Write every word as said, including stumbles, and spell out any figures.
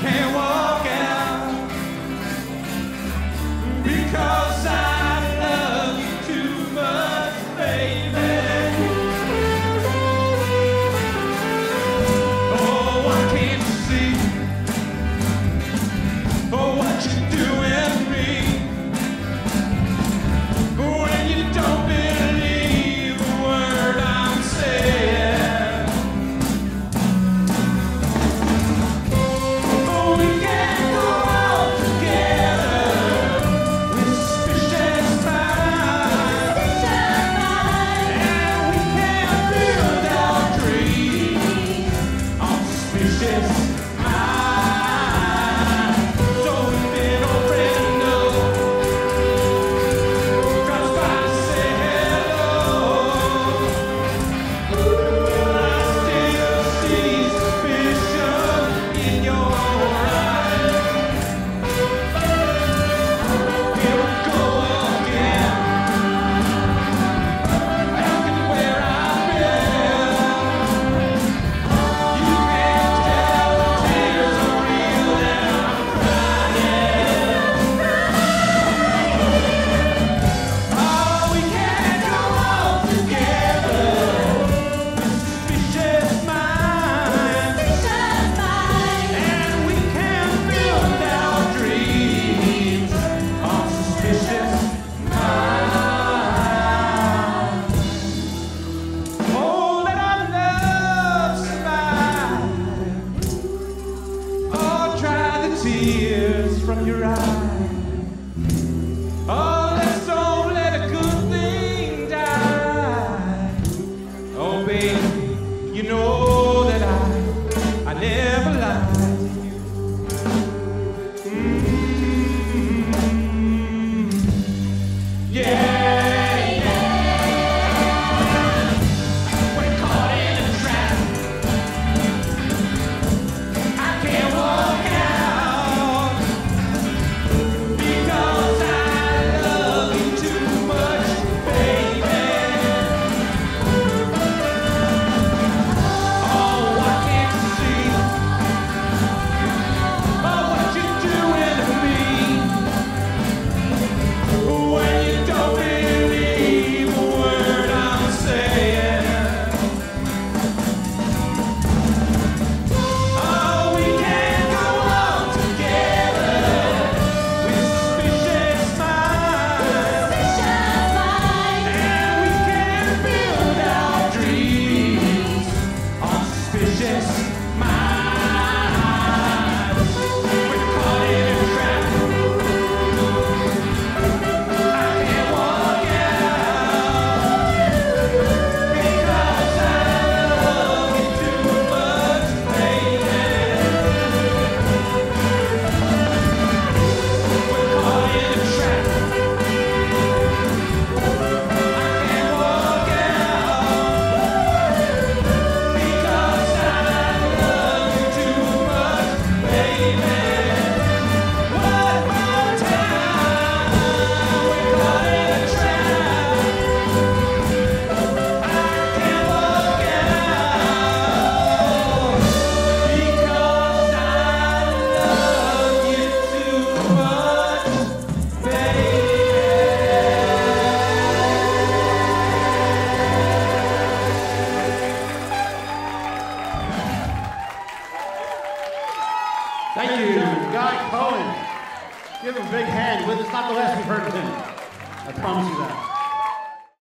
can't walk out because I love you too much, baby. Oh, why can't you see? Oh, what you doing to me? When you don't believe a word I'm saying. Oh, we can't go on together with suspicious minds, and we can't build our dreams on suspicious minds. So if they don't really know, drop by to say hello. I still see suspicion in your eyes. Here we go again, asking where I've been. You can't tell the tears are real and I'm crying. Oh, we can't go on together with suspicious minds, and we can't build our dreams on suspicious minds. Oh, let our love survive. Oh, dry the tears from your eyes. Oh, let's don't let a good thing die. Oh, baby, you know that I, I never lied to you. Mm. Yeah, yeah. We're caught in a trap. I can't walk out because I love you too much, baby. Oh, why can't you see? Oh, what you doing to me? When you don't believe a word I'm saying. Oh, we can't go on together with suspicious minds, and we can't build our dreams on suspicious minds. We're caught in a trap. I can't walk out because I love you too much, baby. We're caught in a trap. I can't walk out because I love you too much, baby. One more time, we're caught in a trap. I can't walk out because I love you too much, baby. Thank you, Guy Cohen. Give him a big hand. It's not the last we've heard of him. I promise you that.